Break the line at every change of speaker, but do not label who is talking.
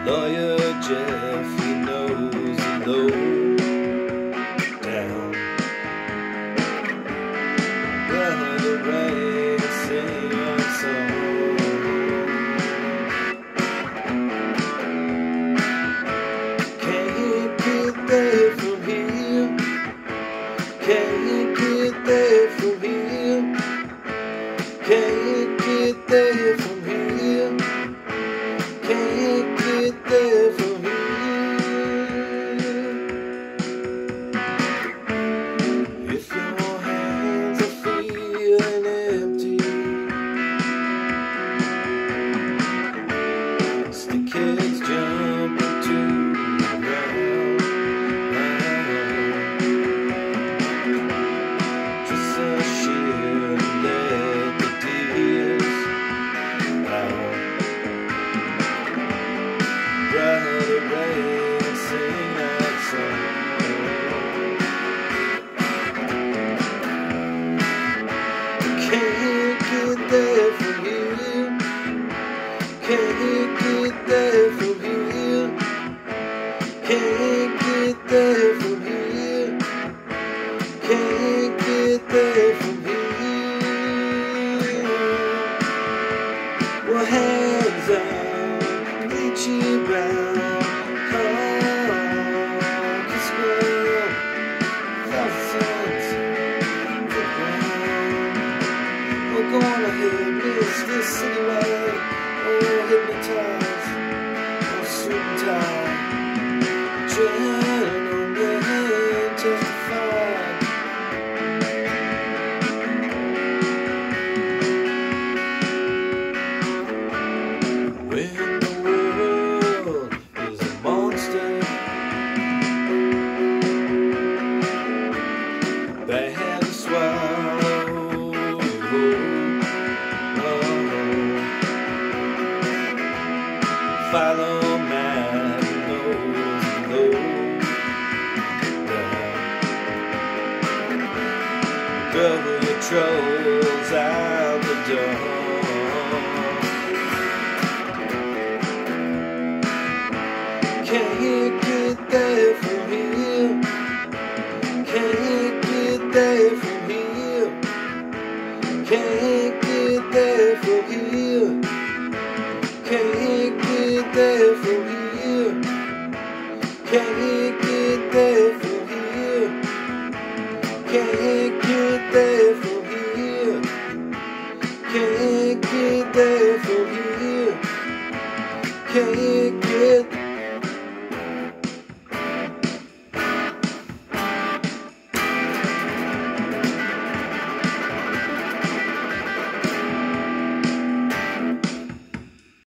Lawyer Jeff, he knows the low down. Brother Ray, sing our song. Can't get there from here. Can't get there from here. Can't get there from here. Can't get there from here. If your hands are feeling empty, stick kids jump into the ground. Just a shield and let the tears out. Brother Ray, sing that song. Can't get there from here. Can't get there from here. Can't get there from here. Can't get there from here. Well, hands up, reach you round. Oh, kiss girl, thousands of ground. We're gonna hit this city wide. Oh, hypnotize, oh, suit and tie. Gentlemen testify. When the world is a monster, bad to swallow. Follow man knows low down. Double your trolls out the door. Can't get there from here. Can't get there from here. Can't get there from here. Can't get there from here. Can't get there from here. Can't get there from here. Can't get there from here. Can't get